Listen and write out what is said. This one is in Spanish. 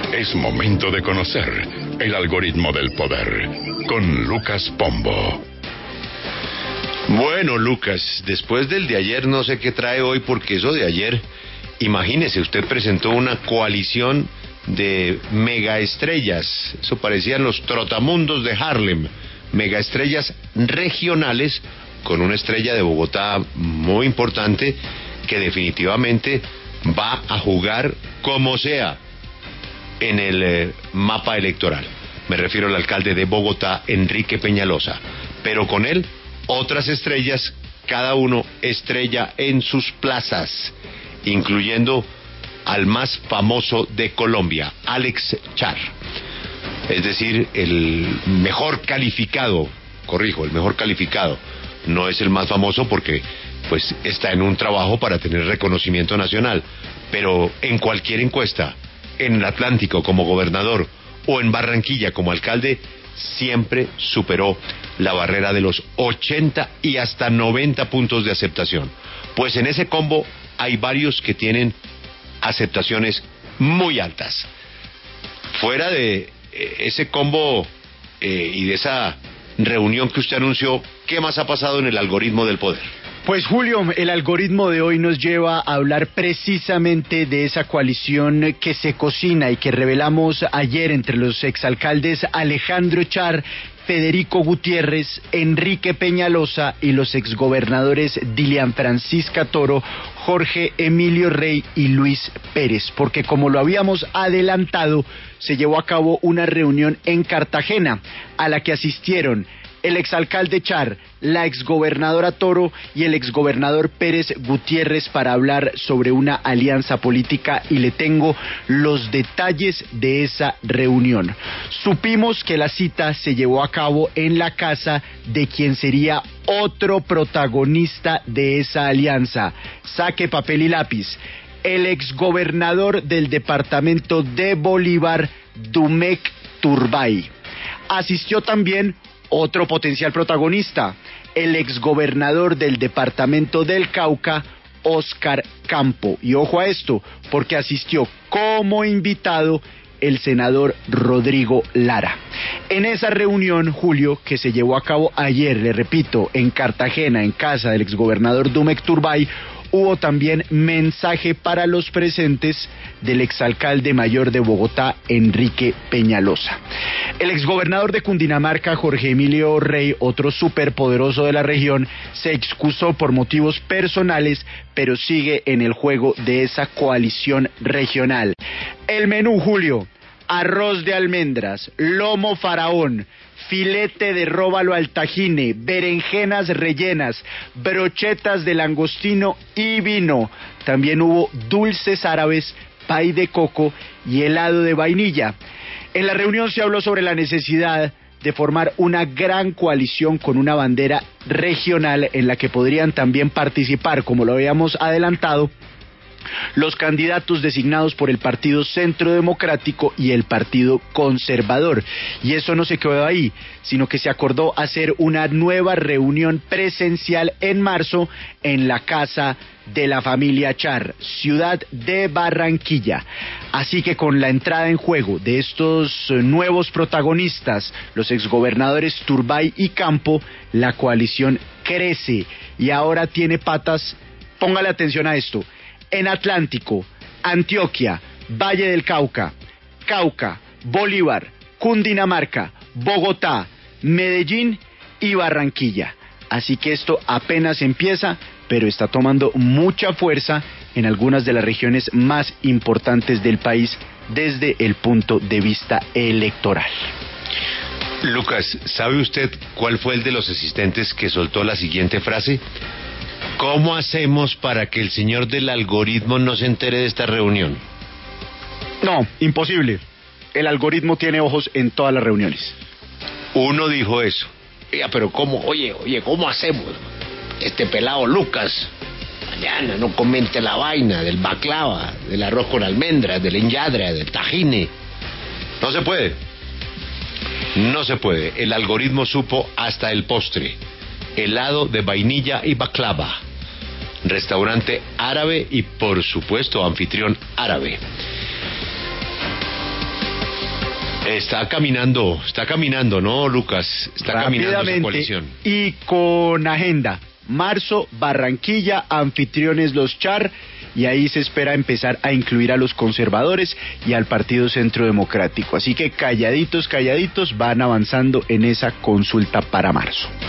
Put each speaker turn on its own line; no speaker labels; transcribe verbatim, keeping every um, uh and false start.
Es momento de conocer el algoritmo del poder con Lucas Pombo.
Bueno, Lucas, después del de ayer no sé qué trae hoy, porque eso de ayer, imagínese, usted presentó una coalición de megaestrellas, eso parecían los trotamundos de Harlem, megaestrellas regionales, con una estrella de Bogotá muy importante que definitivamente va a jugar como sea en el eh, mapa electoral. Me refiero al alcalde de Bogotá, Enrique Peñalosa, pero con él otras estrellas, cada uno estrella en sus plazas, incluyendo al más famoso de Colombia, Alex Char, es decir, el mejor calificado, corrijo, el mejor calificado, no es el más famoso porque pues está en un trabajo para tener reconocimiento nacional, pero en cualquier encuesta, en el Atlántico como gobernador o en Barranquilla como alcalde, siempre superó la barrera de los ochenta y hasta noventa puntos de aceptación. Pues en ese combo hay varios que tienen aceptaciones muy altas. Fuera de eh, ese combo eh, y de esa reunión que usted anunció, ¿qué más ha pasado en el algoritmo del poder?
Pues Julio, el algoritmo de hoy nos lleva a hablar precisamente de esa coalición que se cocina y que revelamos ayer entre los exalcaldes Alejandro Char, Federico Gutiérrez, Enrique Peñalosa y los exgobernadores Dilian Francisca Toro, Jorge Emilio Rey y Luis Pérez, porque como lo habíamos adelantado, se llevó a cabo una reunión en Cartagena a la que asistieron el exalcalde Char, la exgobernadora Toro y el exgobernador Pérez Gutiérrez para hablar sobre una alianza política, y le tengo los detalles de esa reunión. Supimos que la cita se llevó a cabo en la casa de quien sería otro protagonista de esa alianza. Saque papel y lápiz. El exgobernador del departamento de Bolívar, Dumec Turbay. Asistió también otro potencial protagonista, el exgobernador del departamento del Cauca, Óscar Campo. Y ojo a esto, porque asistió como invitado el senador Rodrigo Lara. En esa reunión, Julio, que se llevó a cabo ayer, le repito, en Cartagena, en casa del exgobernador Dumec Turbay, hubo también mensaje para los presentes del exalcalde mayor de Bogotá, Enrique Peñalosa. El exgobernador de Cundinamarca, Jorge Emilio Rey, otro superpoderoso de la región, se excusó por motivos personales, pero sigue en el juego de esa coalición regional. El menú, Julio: arroz de almendras, lomo faraón, filete de róbalo al tajine, berenjenas rellenas, brochetas de langostino y vino. También hubo dulces árabes, pay de coco y helado de vainilla. En la reunión se habló sobre la necesidad de formar una gran coalición con una bandera regional en la que podrían también participar, como lo habíamos adelantado, los candidatos designados por el Partido Centro Democrático y el Partido Conservador. Y eso no se quedó ahí, sino que se acordó hacer una nueva reunión presencial en marzo en la casa de la familia Char, ciudad de Barranquilla. Así que con la entrada en juego de estos nuevos protagonistas, los exgobernadores Turbay y Campo, la coalición crece y ahora tiene patas. Póngale atención a esto: en Atlántico, Antioquia, Valle del Cauca, Cauca, Bolívar, Cundinamarca, Bogotá, Medellín y Barranquilla. Así que esto apenas empieza, pero está tomando mucha fuerza en algunas de las regiones más importantes del país desde el punto de vista electoral.
Lucas, ¿sabe usted cuál fue el de los asistentes que soltó la siguiente frase? ¿Cómo hacemos para que el señor del algoritmo no se entere de esta reunión?
No, imposible. El algoritmo tiene ojos en todas las reuniones.
Uno dijo eso.
Oiga, pero ¿cómo? Oye, oye, ¿cómo hacemos? Este pelado Lucas mañana no comente la vaina del baklava, del arroz con almendras, del enyadra, del tajine.
No se puede. No se puede. El algoritmo supo hasta el postre. Helado de vainilla y baklava. Restaurante árabe y, por supuesto, anfitrión árabe. Está caminando, está caminando, ¿no, Lucas? Está caminando esa coalición.
Y con agenda. Marzo, Barranquilla, anfitriones los Char, y ahí se espera empezar a incluir a los conservadores y al Partido Centro Democrático. Así que calladitos, calladitos van avanzando en esa consulta para marzo.